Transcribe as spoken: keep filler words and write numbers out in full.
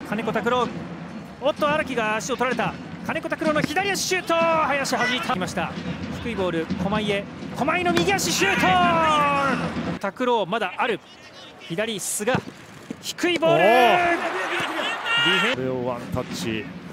金子拓郎、おっと荒木が足を取られた。金子拓郎の左足シュート、林弾いてきました。低いボール、駒井へ、駒井の右足シュート、拓郎まだある。左菅、低いボール、ディフェンス、 これをワンタッチ。